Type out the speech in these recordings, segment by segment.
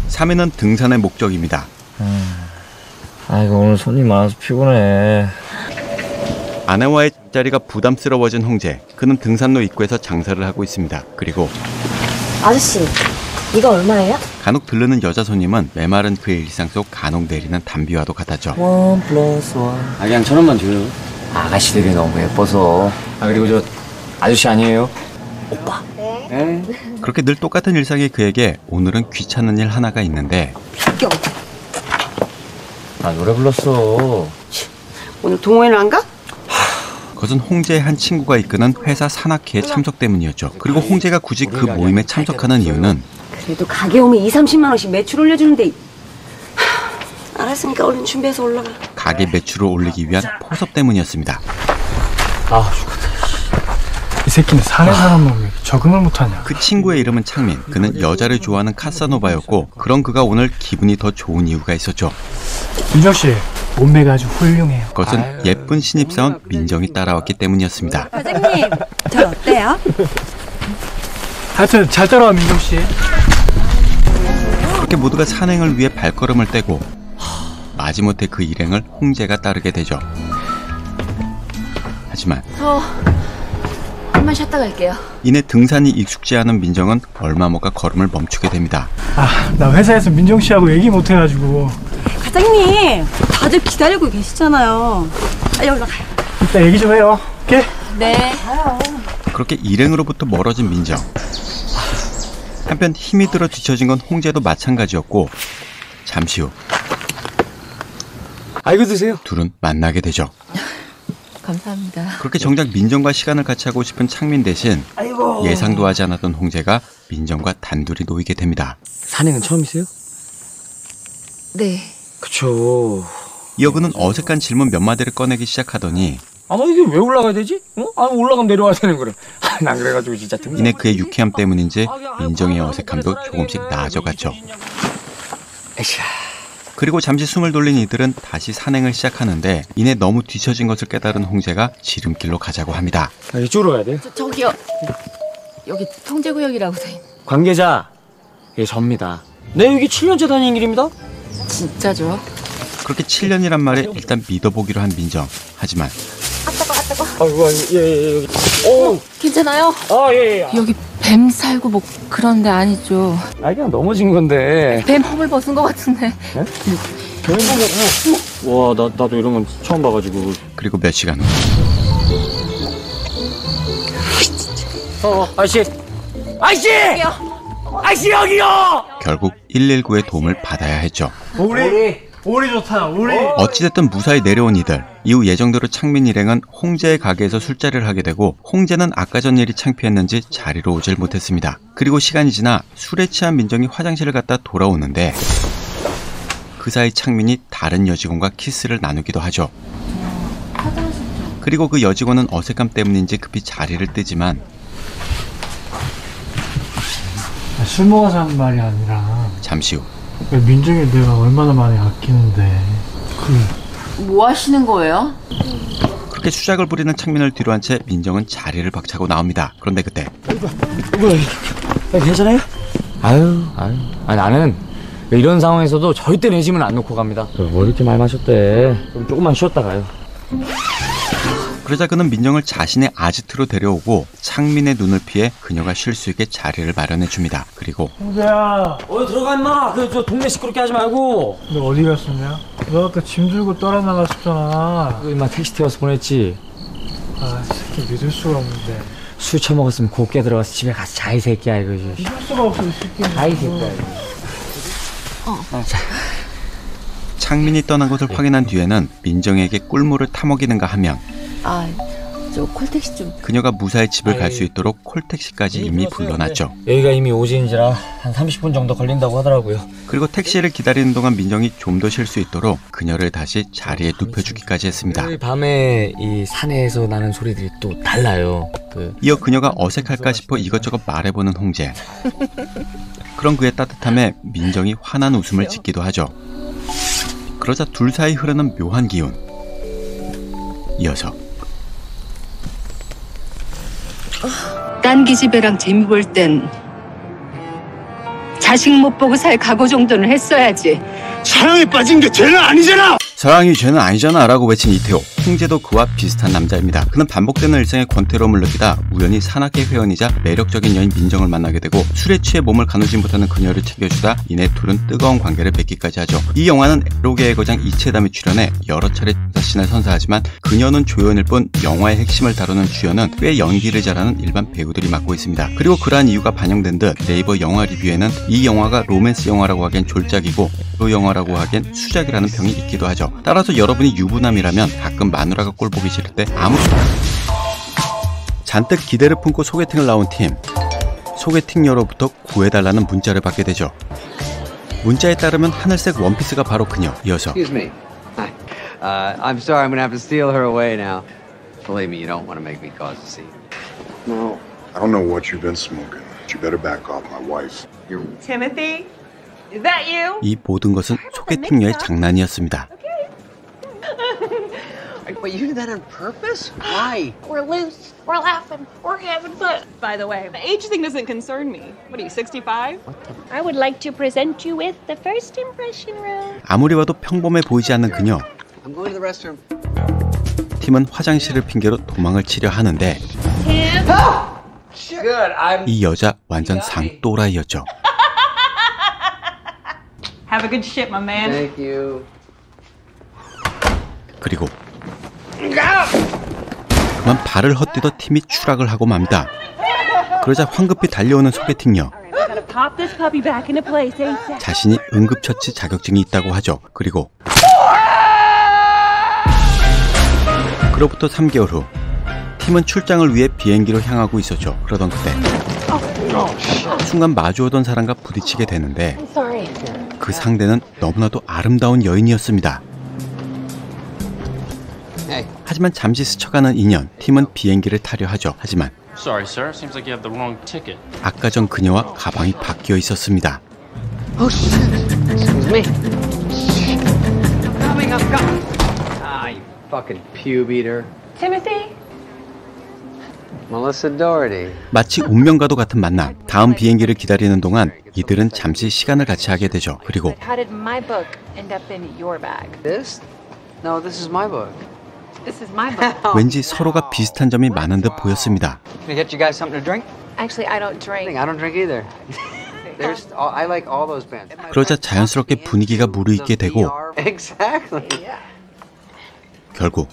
3위는 등산의 목적입니다. 아이고 오늘 손님 많아서 피곤해. 아내와의 자리가 부담스러워진 홍재. 그는 등산로 입구에서 장사를 하고 있습니다. 그리고 아저씨, 이거 얼마예요? 간혹 들르는 여자 손님은 메마른 그의 일상 속 간혹 내리는 단비와도 같았죠. 1+1. 그냥 1,000원만 줘요. 아가씨들이 너무 예뻐서. 그리고 저 아저씨 아니에요? 오빠. 네. 그렇게 늘 똑같은 일상의 그에게 오늘은 귀찮은 일 하나가 있는데. 노래 불렀어. 오늘 동호회는 안 가? 그것은 홍재의 한 친구가 이끄는 회사 산악회의 참석 때문이었죠. 그리고 홍재가 굳이 그 모임에 참석하는 이유는 그래도 가게 오면 2~30만 원씩 매출 올려주는데. 알았으니까 얼른 준비해서 올라가. 가게 매출을 올리기 위한 포섭 때문이었습니다. 죽었다. 이 새끼는 사내 사람 놈이 적응을 못하냐. 그 친구의 이름은 창민. 그는 여자를 좋아하는 카사노바였고 그런 그가 오늘 기분이 더 좋은 이유가 있었죠. 민정씨, 몸매가 아주 훌륭해요. 그것은 예쁜 신입사원 민정이 따라왔기 때문이었습니다. 과장님, 저 어때요? 하여튼 잘 따라와, 민정씨. 그렇게 모두가 산행을 위해 발걸음을 떼고 마지못해 그 일행을 홍재가 따르게 되죠. 하지만 한번 쉬었다 갈게요. 이내 등산이 익숙지 않은 민정은 얼마 못 가 걸음을 멈추게 됩니다. 나 회사에서 민정씨하고 얘기 못해가지고. 과장님, 다들 기다리고 계시잖아요. 빨리 올라가요. 이따 얘기 좀 해요. 오케이? 네. 그렇게 일행으로부터 멀어진 민정. 한편 힘이 들어 뒤처진 건 홍재도 마찬가지였고 잠시 후 아이고 드세요. 둘은 만나게 되죠. 감사합니다. 그렇게 정작 민정과 시간을 같이 하고 싶은 창민 대신 예상도 하지 않았던 홍재가 민정과 단둘이 놓이게 됩니다. 산행은 처음이세요? 네. 그쵸. 이어 그는 어색한 질문 몇 마디를 꺼내기 시작하더니 이게 왜 올라가야 되지? 올라가면 내려와야 되는 거를. 난 그래가지고 진짜 등산. 이내 그의 유쾌함 때문인지 민정의 어색함도 조금씩 나아져갔죠. 그리고 잠시 숨을 돌린 이들은 다시 산행을 시작하는데 이내 너무 뒤처진 것을 깨달은 홍재가 지름길로 가자고 합니다. 이쪽으로 가야 돼요? 저기요. 여기 통제구역이라고 돼 있는. 관계자, 접니다. 네, 여기 7년째 다니는 길입니다. 진짜죠? 그렇게 7년이란 말에 일단 믿어보기로 한 민정. 하지만 아이고, 예. 괜찮아요? 예. 여기 뱀 살고 뭐 그런 데 아니죠? 그냥 넘어진 건데. 뱀 허물 벗은 것 같은데. 네? 와, 나도 이런 건 처음 봐가지고. 그리고 몇 시간 후 아저씨! 아저씨 여기요! 결국 119의 도움을 받아야 했죠. 오리 좋다, 오리. 어찌됐든 무사히 내려온 이들. 이후 예정대로 창민 일행은 홍재의 가게에서 술자리를 하게 되고 홍재는 아까 전 일이 창피했는지 자리로 오질 못했습니다. 그리고 시간이 지나 술에 취한 민정이 화장실을 갔다 돌아오는데 그 사이 창민이 다른 여직원과 키스를 나누기도 하죠. 그리고 그 여직원은 어색함 때문인지 급히 자리를 뜨지만 술 먹어서 한 말이 아니라 잠시 후 민정이 내가 얼마나 많이 아끼는데. 뭐 하시는 거예요? 그렇게 수작을 부리는 창민을 뒤로 한 채 민정은 자리를 박차고 나옵니다. 그런데 그때 괜찮아요? 아유. 나는 이런 상황에서도 절대 내 짐은 안 놓고 갑니다. 뭐 이렇게 많이 마셨대. 그럼 조금만 쉬었다 가요. 그러자 그는 민정을 자신의 아지트로 데려오고 창민의 눈을 피해 그녀가 쉴 수 있게 자리를 마련해 줍니다. 그리고 홍재야, 들어가 임마. 저 동네 시끄럽게 하지 말고. 너 어디 갔었냐? 너 아까 짐 들고 떠나 나갔었잖아. 임마 택시 태워서 보냈지. 새끼 믿을 수가 없는데. 술 처먹었으면 곱게 들어가서 집에 가서 자, 이 새끼야. 이거 믿을 수가 없어, 이 새끼. 자, 이 새끼야. 창민이 떠난 것을 확인한 뒤에는 민정에게 꿀물을 타먹이는가 하면 저 콜택시 좀. 그녀가 무사히 집을 갈 수 있도록 콜택시까지 이미 불러놨죠. 여기가 이미 오진이라 한 30분 정도 걸린다고 하더라고요. 그리고 택시를 기다리는 동안 민정이 좀 더 쉴 수 있도록 그녀를 다시 자리에 눕혀주기까지 했습니다. 밤에 이 산에서 나는 소리들이 또 달라요. 이어 그녀가 어색할까 싶어 이것저것 말해보는 홍재. 그런 그의 따뜻함에 민정이 환한 웃음을 짓기도 하죠. 그러자 둘 사이 흐르는 묘한 기운. 이어서 딴 기집애랑 재미 볼 땐 자식 못 보고 살 각오 정도는 했어야지. 사랑에 빠진 게 죄는 아니잖아. 사랑이 죄는 아니잖아 라고 외친 이태호. 홍재도 그와 비슷한 남자입니다. 그는 반복되는 일상의 권태로움을 느끼다 우연히 산악회 회원이자 매력적인 여인 민정을 만나게 되고 술에 취해 몸을 가누지 못하는 그녀를 챙겨주다 이내 둘은 뜨거운 관계를 맺기까지 하죠. 이 영화는 에로계의 거장 이채담이 출연해 여러 차례 자신을 선사하지만 그녀는 조연일 뿐 영화의 핵심을 다루는 주연은 꽤 연기를 잘하는 일반 배우들이 맡고 있습니다. 그리고 그러한 이유가 반영된 듯 네이버 영화 리뷰에는 이 영화가 로맨스 영화라고 하기엔 졸작이고 에로 영화라고 하기엔 수작이라는 평이 있기도 하죠. 따라서 여러분이 유부남이라면 가끔 마누라가 꼴 보기 싫을 때 잔뜩 기대를 품고 소개팅을 나온 팀. 소개팅녀로부터 구해달라는 문자를 받게 되죠. 문자에 따르면 하늘색 원피스가 바로 그녀. 이어서 Excuse me. Hi. I'm sorry, I'm gonna have to steal her away now. Believe me, you don't want to make me cause a scene. No, I don't know what you've been smoking. But you better back off my wife. Timothy, is that you? 이 모든 것은 소개팅녀의 장난이었습니다. But you did that on purpose? Why? We're loose. We're laughing. We're having fun. By the way, the age thing doesn't concern me. What are you, 65? I would like to present you with the first impression room. 아무리 봐도 평범해 보이지 않는 그녀. I'm going to the restroom. 팀은 화장실을 핑계로 도망을 치려 하는데 이 여자 완전 상또라이였죠. Have a good shit, my man. Thank you. 그리고 그만 발을 헛디뎌 팀이 추락을 하고 맙니다. 그러자 황급히 달려오는 소개팅녀. Pop this puppy back into place ASAP. 자신이 응급처치 자격증이 있다고 하죠. 그리고 그로부터 3개월 후 팀은 출장을 위해 비행기로 향하고 있었죠. 그러던 그때 순간 마주오던 사람과 부딪히게 되는데 그 상대는 너무나도 아름다운 여인이었습니다. 하지만 잠시 스쳐가는 인연, 팀은 비행기를 타려 하죠. 하지만 Sorry, sir. Seems like you have the wrong ticket. 아까 전 그녀와 가방이 바뀌어 있었습니다. Oh shit! Excuse me. I'm coming. Ah, you fucking pube eater. Timothy? Melissa Doherty. 마치 운명과도 같은 만남. 다음 비행기를 기다리는 동안 이들은 잠시 시간을 같이 하게 되죠. 그리고 How did my book end up in your bag? This? No, this is my book. This is my book. 왠지 서로가 비슷한 점이 많은 듯 보였습니다. Can I get you guys something to drink? Actually, I don't drink. I don't drink either. I like all those bands. 그러자 자연스럽게 분위기가 무르익게 되고 Exactly. 결국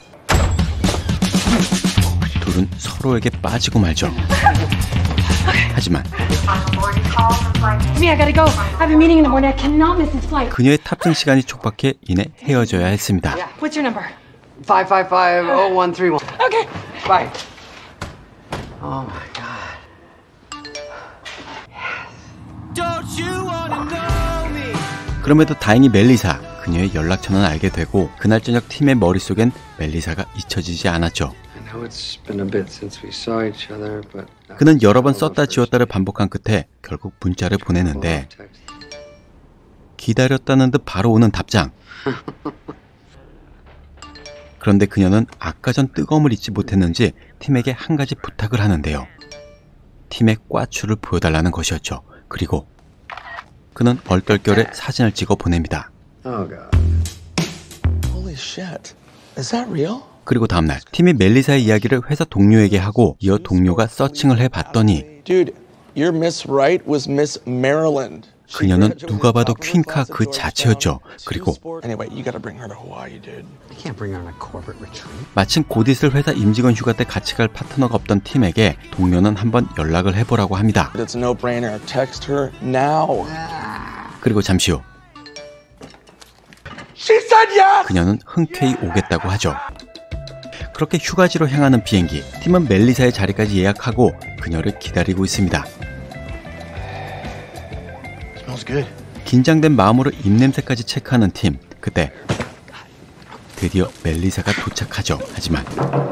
둘은 서로에게 빠지고 말죠. 하지만 Me, I gotta go. I have a meeting in the morning. I cannot miss this flight. 그녀의 탑승 시간이 촉박해 이내 헤어져야 했습니다. What's your number? 555-0131. Okay. Bye. Oh my god. 그럼에도 다행히 멜리사, 그녀의 연락처는 알게 되고 그날 저녁 팀의 머릿속엔 멜리사가 잊혀지지 않았죠. I know it's been a bit since we saw each other, but 그는 여러 번 썼다 지웠다를 반복한 끝에 결국 문자를 보내는데 기다렸다는 듯 바로 오는 답장. 그런데 그녀는 아까 전 뜨거움을 잊지 못했는지 팀에게 한 가지 부탁을 하는데요. 팀의 꽈추를 보여달라는 것이었죠. 그리고 그는 얼떨결에 사진을 찍어 보냅니다. Oh god. Holy shit. Is that real? 그리고 다음날 팀이 멜리사의 이야기를 회사 동료에게 하고 이어 동료가 서칭을 해봤더니 Dude, your Miss Right was Miss Maryland. 그녀는 누가 봐도 퀸카 그 자체였죠. 그리고 Anyway, you gotta bring her to Hawaii, dude. I can't bring her on a corporate retreat. 마침 곧 있을 회사 임직원 휴가 때 같이 갈 파트너가 없던 팀에게 동료는 한번 연락을 해보라고 합니다. It's a no-brainer. Text her now. 그리고 잠시 후 She said yes! 그녀는 흔쾌히 오겠다고 하죠. 그렇게 휴가지로 향하는 비행기, 팀은 멜리사의 자리까지 예약하고 그녀를 기다리고 있습니다. Smells good. 긴장된 마음으로 입냄새까지 체크하는 팀. 그때 드디어 멜리사가 도착하죠. 하지만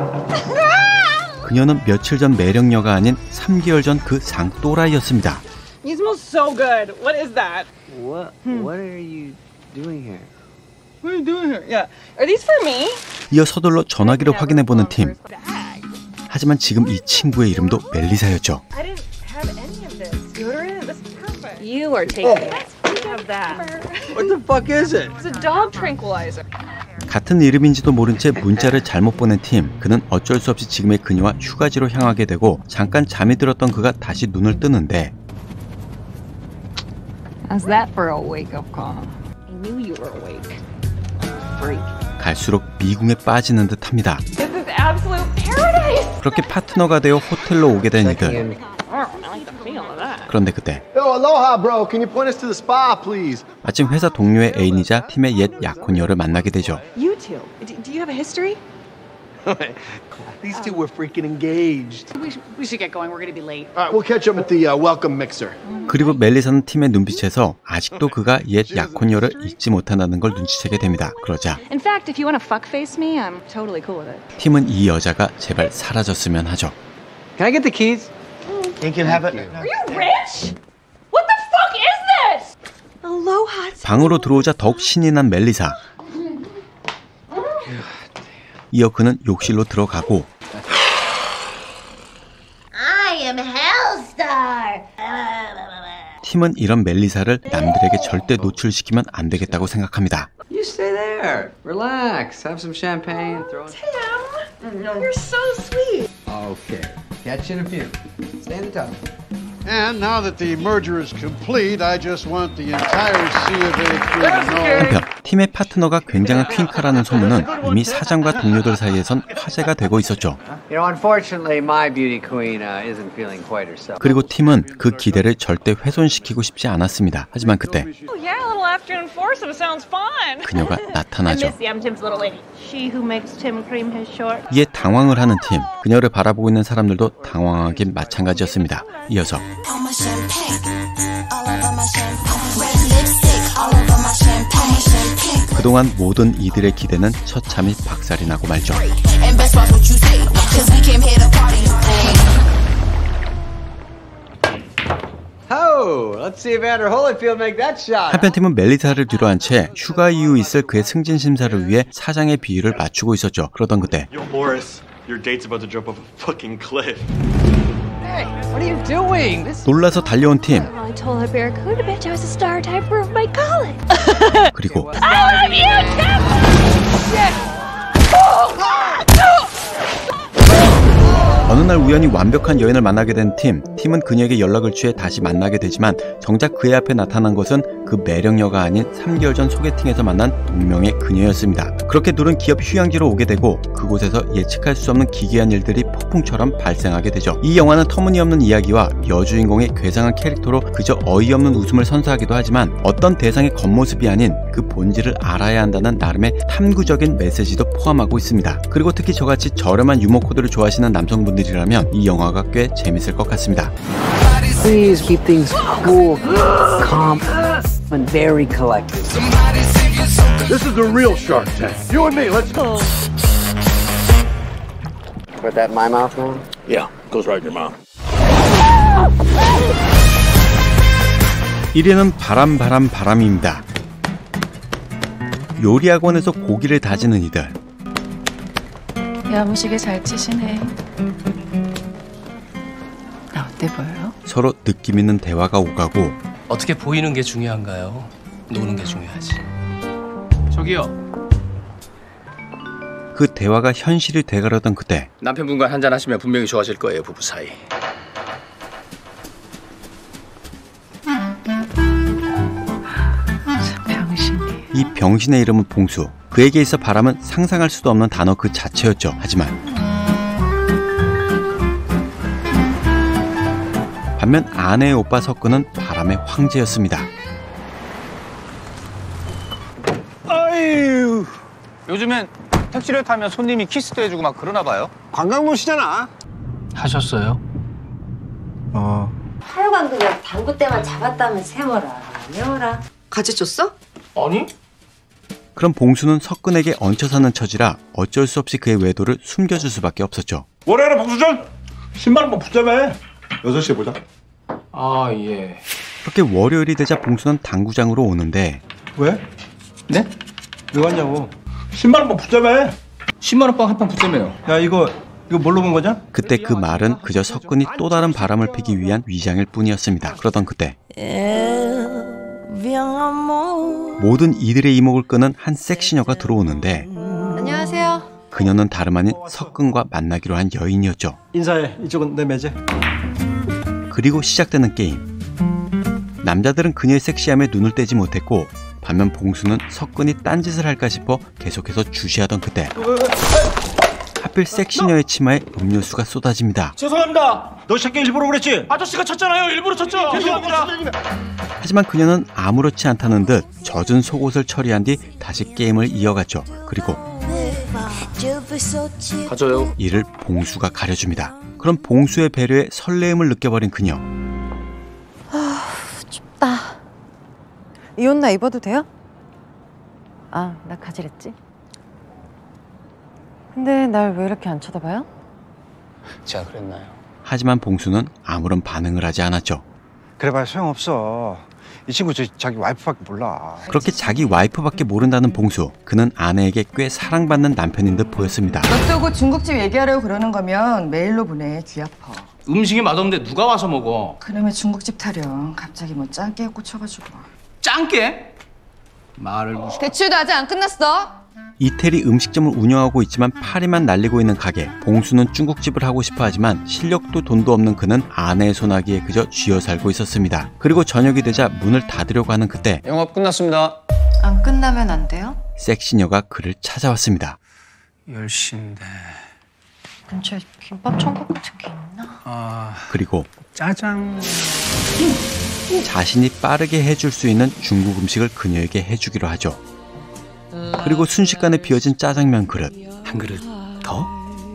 그녀는 며칠 전 매력녀가 아닌 3개월 전 그 상또라이였습니다. You smell so good. What is that? What are you doing here? What are you doing here? Yeah. Are these for me? 이어 서둘러 전화기를 확인해보는 팀. 하지만 지금 이 친구의 이름도 멜리사였죠. I didn't have any of this. Deodorant? This is perfect. You are taking it. Have that. What the fuck is it? It's a dog tranquilizer. 같은 이름인지도 모른 채 문자를 잘못 보낸 팀. 그는 어쩔 수 없이 지금의 그녀와 휴가지로 향하게 되고 잠깐 잠이 들었던 그가 다시 눈을 뜨는데 How's that for a wake-up call? I knew you were awake. Freak. 갈수록 미궁에 빠지는 듯합니다. This is absolute paradise. 그렇게 파트너가 되어 호텔로 오게 된 이들. I like the feel of that. 그런데 그때 Yo, aloha, bro. Can you point us to the spa, please? 마침 회사 동료의 애인이자 팀의 옛 약혼녀를 만나게 되죠. You two. Do you have a history? These two were freaking engaged. We should get going. We're going to be late. All right, we'll catch up at the welcome mixer. 그리고 멜리사는 팀의 눈빛에서 아직도 그가 옛 약혼녀를 잊지 못한다는 걸 눈치채게 됩니다. 그러자 In fact, if you want to fuckface me, I'm totally cool with it. 팀은 이 여자가 제발 사라졌으면 하죠. Can I get the keys? You can have it. Are you rich? What the fuck is this? Aloha. 방으로 들어오자 더욱 신이 난 멜리사. 이어 그는 욕실로 들어가고 I am Hellstar. 팀은 이런 멜리사를 남들에게 절대 노출시키면 안 되겠다고 생각합니다. You stay there. Relax. Have some champagne. Throw it. You're so sweet. Okay. Catch you in a few. Stay in the tub. And now that the merger is complete, I just want the entire C of A crew to know. 한편 팀의 파트너가 굉장한 퀸카라는 소문은 이미 사장과 동료들 사이에선 화제가 되고 있었죠. You know, unfortunately, my beauty queen isn't feeling quite herself. 그리고 팀은 그 기대를 절대 훼손시키고 싶지 않았습니다. 하지만 그때 Oh yeah, a little afternoon foursome sounds fun. 그녀가 나타나죠. Missy, I'm Tim's little lady. She who makes Tim cream his short. 이에 당황을 하는 팀. 그녀를 바라보고 있는 사람들도 당황하긴 마찬가지였습니다. 이어서 그동안 모든 이들의 기대는 처참히 박살이 나고 말죠. Oh, let's see if Andrew Holyfield make that shot. 한편 팀은 멜리사를 뒤로한 채 휴가 이후 있을 그의 승진 심사를 위해 사장의 비위를 맞추고 있었죠. 그러던 그때 Yo, Morris, your date's about to jump off a fucking cliff. Hey, what are you doing? 놀라서 달려온 팀. I told her Barracuda bitch I was a star typer of my college. 그리고 I love you, Tim! 어느 날 우연히 완벽한 여인을 만나게 된 팀. 팀은 그녀에게 연락을 취해 다시 만나게 되지만 정작 그의 앞에 나타난 것은 그 매력녀가 아닌 3개월 전 소개팅에서 만난 동명의 그녀였습니다. 그렇게 둘은 기업 휴양지로 오게 되고 그곳에서 예측할 수 없는 기괴한 일들이 폭풍처럼 발생하게 되죠. 이 영화는 터무니없는 이야기와 여주인공의 괴상한 캐릭터로 그저 어이없는 웃음을 선사하기도 하지만 어떤 대상의 겉모습이 아닌 그 본질을 알아야 한다는 나름의 탐구적인 메시지도 포함하고 있습니다. 그리고 특히 저같이 저렴한 유머 코드를 좋아하시는 남성분들이라면 이 영화가 꽤 재밌을 것 같습니다. Please keep things cool, calm, and very collected. This is the real Shark Tank. You and me, let's go. Put that in my mouth, man? Yeah, goes right in your mouth. 1위는 바람입니다. 요리학원에서 고기를 다지는 이들. 야무지게 잘 치시네. 나 어때 보여요? 서로 느낌 있는 대화가 오가고 어떻게 보이는 게 중요한가요? 노는 게 중요하지. 저기요. 그 대화가 현실이 돼가려던 그때 남편분과 한잔 하시면 분명히 좋아질 거예요, 부부 사이. 이 병신의 이름은 봉수. 그에게 있어 바람은 상상할 수도 없는 단어 그 자체였죠. 하지만 반면 아내의 오빠 석근은 바람의 황제였습니다. 아유, 요즘엔 택시를 타면 손님이 키스도 해주고 막 그러나 봐요. 관광도시잖아. 하셨어요? 하루간 그냥 당구 때만 잡았다면 세워라. 세워라. 같이 줬어? 아니? 그럼 봉수는 석근에게 얹혀 사는 처지라 어쩔 수 없이 그의 외도를 숨겨줄 수밖에 없었죠. 뭐래라 봉수전? 10만원만 붙잡아. 6시에 보자. 아, 예. 그렇게 월요일이 되자 봉수는 당구장으로 오는데 왜? 네? 왜 왔냐고. 10만원만 붙잡아. 10만원 빵 한 판 붙자매요. 야, 이거 뭘로 본 거냐? 그때 그 말은 그저 석근이 또 다른 바람을 피기 위한 위장일 뿐이었습니다. 그러던 그때 모든 이들의 이목을 끄는 한 섹시녀가 들어오는데 안녕하세요. 그녀는 다름 아닌 석근과 만나기로 한 여인이었죠. 인사해. 이쪽은 내 매제. 그리고 시작되는 게임. 남자들은 그녀의 섹시함에 눈을 떼지 못했고 반면 봉수는 석근이 딴짓을 할까 싶어 계속해서 주시하던 그때 하필 섹시녀의 치마에 음료수가 쏟아집니다. 죄송합니다. 너 새끼 일부러 그랬지? 아저씨가 쳤잖아요. 일부러 쳤죠. 죄송합니다. 하지만 그녀는 아무렇지 않다는 듯 젖은 속옷을 처리한 뒤 다시 게임을 이어갔죠. 그리고 가져요. 이를 봉수가 가려줍니다. 그럼 봉수의 배려에 설레임을 느껴버린 그녀. 춥다. 이 옷 나 입어도 돼요? 아, 나 가지랬지? 근데 날 왜 이렇게 안 쳐다봐요? 제가 그랬나요? 하지만 봉수는 아무런 반응을 하지 않았죠. 그래봐야 소용없어. 이 친구 자기 와이프밖에 몰라. 그렇게 자기 와이프밖에 모른다는 봉수. 그는 아내에게 꽤 사랑받는 남편인 듯 보였습니다. 너 곧 중국집 얘기하려고 그러는 거면 메일로 보내. 귀 아파. 음식이 맛없는데 누가 와서 먹어? 그놈의 중국집 타령. 갑자기 뭐 짱깨에 꽂혀가지고. 짱깨? 말을 무슨... 대출도 아직 안 끝났어. 이태리 음식점을 운영하고 있지만 파리만 날리고 있는 가게. 봉수는 중국집을 하고 싶어 하지만 실력도 돈도 없는 그는 아내의 소나기에 그저 쥐어 살고 있었습니다. 그리고 저녁이 되자 문을 닫으려고 하는 그때 영업 끝났습니다. 안 끝나면 안 돼요? 섹시녀가 그를 찾아왔습니다. 10시인데... 근처에 김밥 천국 같은 게 있나? 그리고 짜장... 자신이 빠르게 해줄 수 있는 중국 음식을 그녀에게 해주기로 하죠. 그리고 순식간에 비워진 짜장면 그릇. 한 그릇 더?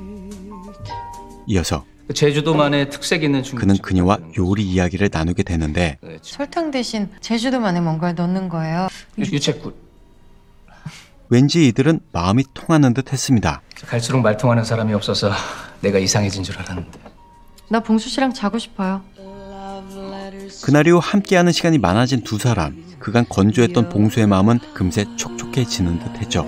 이어서 제주도만의 특색 있는 중국. 그는 그녀와 요리 이야기를 나누게 되는데 설탕 대신 제주도만의 뭔가를 넣는 거예요. 유채꿀. 왠지 이들은 마음이 통하는 듯 했습니다. 갈수록 말통하는 사람이 없어서 내가 이상해진 줄 알았는데. 나 봉수 씨랑 자고 싶어요. 그날 이후 함께하는 시간이 많아진 두 사람. 그간 건조했던 봉수의 마음은 금세 촉촉해지는 듯 했죠.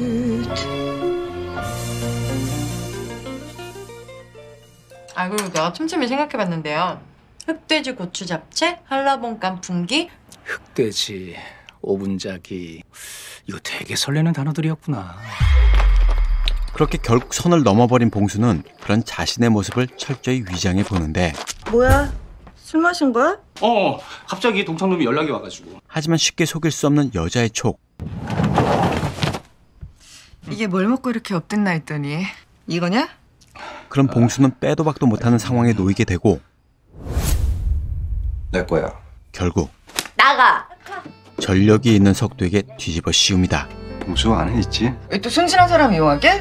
아, 그리고 내가 틈틈이 생각해봤는데요. 흑돼지 고추 잡채, 한라봉 깐풍기. 흑돼지, 오분자기. 이거 되게 설레는 단어들이었구나. 그렇게 결국 선을 넘어버린 봉수는 그런 자신의 모습을 철저히 위장해 보는데 뭐야? 술 마신 거야? 갑자기 동창놈이 연락이 와가지고. 하지만 쉽게 속일 수 없는 여자의 촉. 이게 뭘 먹고 이렇게 업됐나 했더니 이거냐? 그럼 봉수는 빼도 박도 못하는 상황에 놓이게 되고 내 거야. 결국 나가! 전력이 있는 석도에게 뒤집어 씌웁니다. 봉수 안에 있지? 왜 또 순진한 사람 이용하게?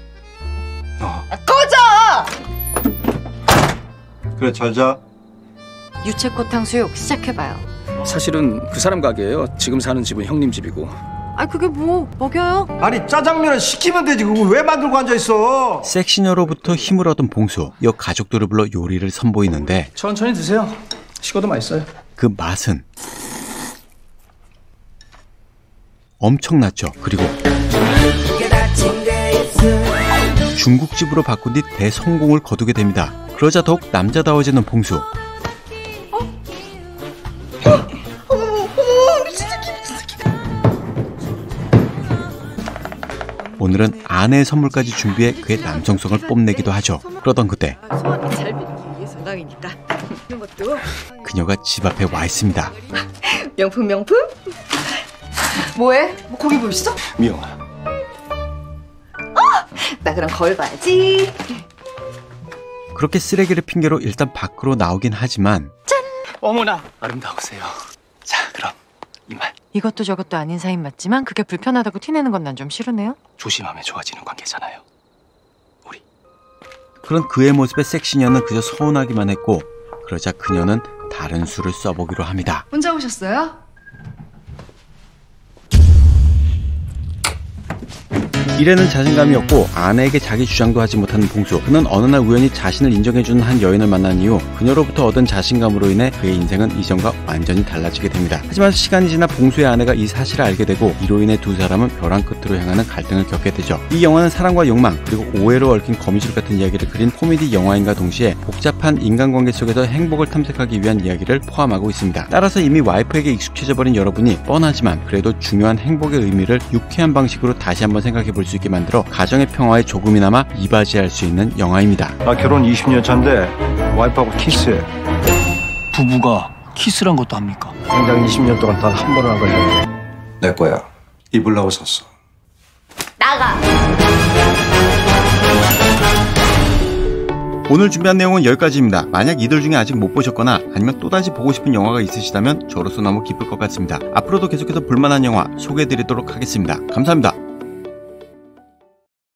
꺼져! 그래, 잘 자. 유채꽃 탕수육 시작해봐요. 사실은 그 사람 가게예요. 지금 사는 집은 형님 집이고. 아, 그게 뭐 먹여요? 아니 짜장면은 시키면 되지 그걸 왜 만들고 앉아있어. 섹시녀로부터 힘을 얻은 봉수. 이 가족들을 불러 요리를 선보이는데 천천히 드세요. 식어도 맛있어요. 그 맛은 엄청났죠. 그리고 중국집으로 바꾼 뒤 대성공을 거두게 됩니다. 그러자 더욱 남자다워지는 봉수. 오늘은 아내의 선물까지 준비해 그의 남성성을 뽐내기도 하죠. 그러던 그때 소원이 잘 빌기 위해서 낭이니까 이런 것도 그녀가 집 앞에 와 있습니다. 명품 뭐해? 뭐 거기 뭐 있어? 미영아. 나 그럼 거울 봐야지. 그렇게 쓰레기를 핑계로 일단 밖으로 나오긴 하지만 짠! 어머나 아름다우세요. 자 그럼 이만. 이것도 저것도 아닌 사인 맞지만 그게 불편하다고 티내는 건 난 좀 싫으네요. 조심하면 좋아지는 관계잖아요. 그런 그의 모습에 섹시녀는 그저 서운하기만 했고 그러자 그녀는 다른 수를 써보기로 합니다. 혼자 오셨어요? 일에는 자신감이 없고 아내에게 자기 주장도 하지 못하는 봉수. 그는 어느 날 우연히 자신을 인정해주는 한 여인을 만난 이후 그녀로부터 얻은 자신감으로 인해 그의 인생은 이전과 완전히 달라지게 됩니다. 하지만 시간이 지나 봉수의 아내가 이 사실을 알게 되고 이로 인해 두 사람은 벼랑 끝으로 향하는 갈등을 겪게 되죠. 이 영화는 사랑과 욕망 그리고 오해로 얽힌 거미줄 같은 이야기를 그린 코미디 영화인과 동시에 복잡한 인간관계 속에서 행복을 탐색하기 위한 이야기를 포함하고 있습니다. 따라서 이미 와이프에게 익숙해져 버린 여러분이 뻔하지만 그래도 중요한 행복의 의미를 유쾌한 방식으로 다시 한번 생각해 볼 수 있게 만들어 가정의 평화에 조금이나마 이바지할 수 있는 영화입니다. 나 결혼 20년 차인데 와이프하고 키스해. 부부가 키스란 것도 합니까? 당장 20년 동안 단 한 번은 안 걸렸네. 내 거야. 입으려고 샀어. 나가. 오늘 준비한 내용은 여기까지입니다. 만약 이들 중에 아직 못 보셨거나 아니면 또다시 보고 싶은 영화가 있으시다면 저로서 너무 기쁠 것 같습니다. 앞으로도 계속해서 볼만한 영화 소개해드리도록 하겠습니다. 감사합니다.